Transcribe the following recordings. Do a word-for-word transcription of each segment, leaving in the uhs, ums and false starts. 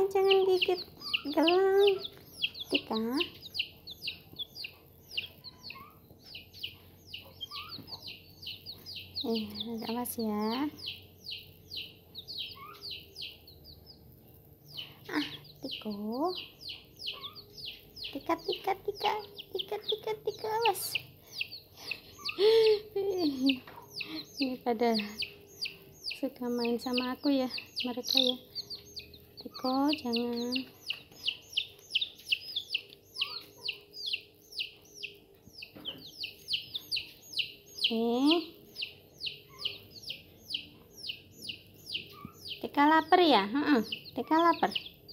jangan gigit gelang. Tika. Eh, awas ya. Ah, Tiko. Tika, Tika, Tika, Tika, Tika, Tika, awas. Ini pada suka main sama aku ya, mereka ya. Tiko, jangan. Eh, Tika lapar ya? Heeh, Tika lapar.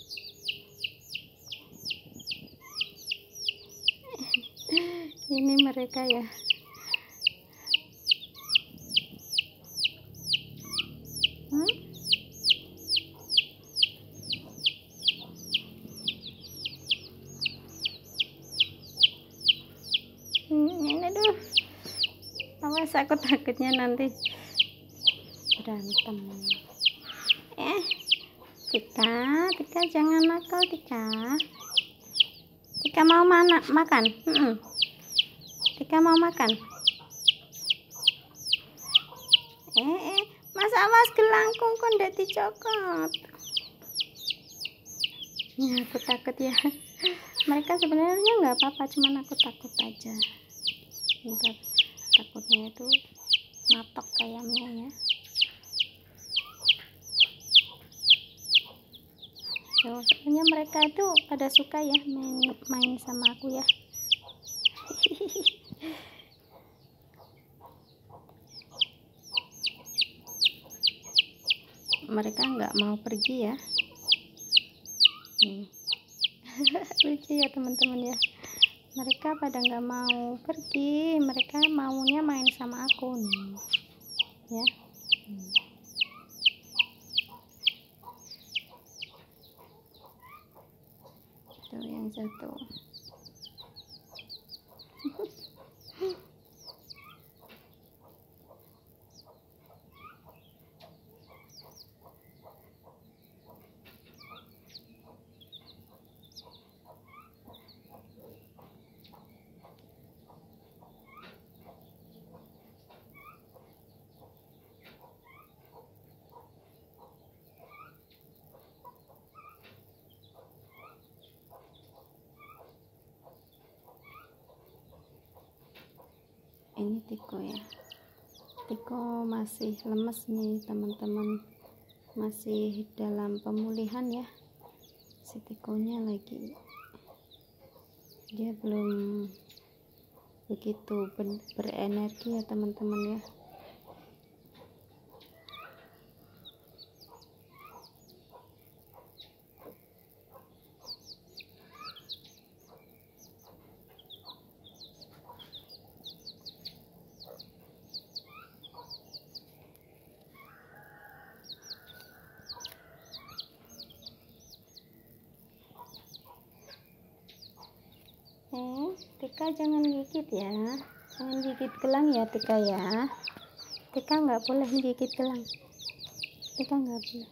Ini mereka ya. Hmm? Ini aduh. Awas, aku takutnya nanti berantem. Eh, Tika, Tika jangan nakal Tika. Tika mau mana makan? Hmm. Tika mau makan. Eh, eh, Mas awas gelangkung kok ndak dicokot. Ya, aku takut ya. Mereka sebenarnya nggak apa-apa, cuman aku takut aja. Ntar takutnya itu matok ayamnya ya. Tuh, sebenarnya mereka itu pada suka ya main main sama aku ya. Mereka nggak mau pergi ya. Nih. Lucu ya teman-teman ya. Mereka pada nggak mau pergi, mereka maunya main sama aku nih ya. Hmm. Tuh yang satu. Ini Tiko ya. Tiko masih lemes nih teman-teman, masih dalam pemulihan ya. Si Tikonya lagi, dia belum begitu ber berenergi ya teman-teman ya. Eh, Tika jangan gigit ya, jangan gigit gelang ya Tika ya. Tika nggak boleh gigit gelang. Tika nggak boleh.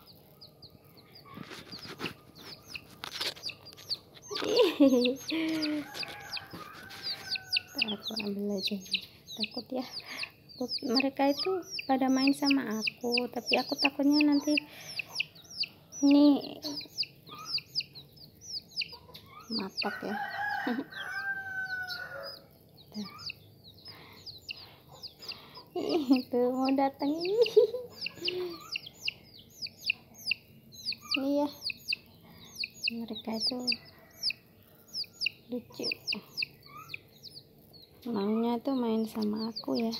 Aku ambil aja, takut ya. Takut mereka itu pada main sama aku, tapi aku takutnya nanti ini matok ya. Itu mau datang. Iya, mereka itu lucu, maunya tuh main sama aku ya.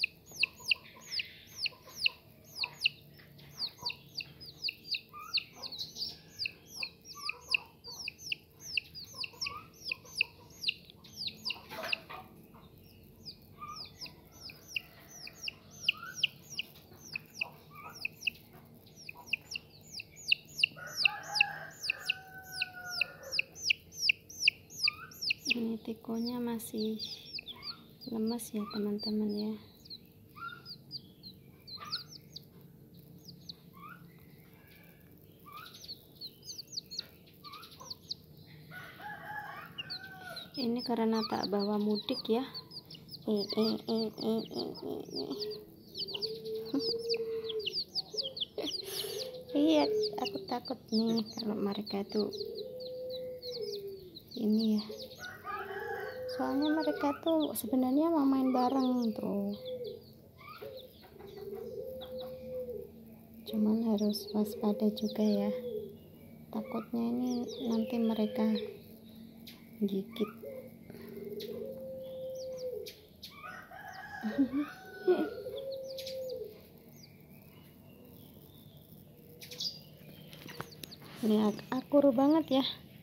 Ini Tikonya masih lemas ya teman-teman ya. Ini karena tak bawa mudik ya. Eh, eh, eh, eh, eh, eh. Iya, aku takut nih kalau mereka tuh ini ya. Soalnya mereka tuh sebenarnya mau main bareng tuh. Cuman harus waspada juga ya. Takutnya ini nanti mereka gigit. Ini akur banget ya.